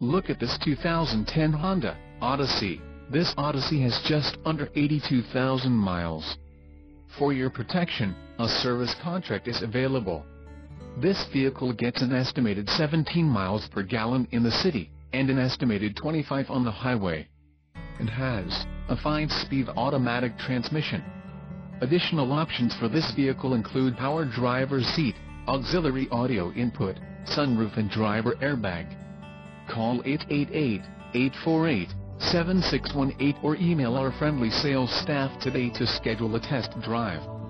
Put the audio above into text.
Look at this 2010 Honda Odyssey. This Odyssey has just under 82,000 miles. For your protection, a service contract is available. This vehicle gets an estimated 17 miles per gallon in the city, and an estimated 25 on the highway. And has a 5-speed automatic transmission. Additional options for this vehicle include power driver's seat, auxiliary audio input, sunroof and driver airbag. Call 888-848-7618 or email our friendly sales staff today to schedule a test drive.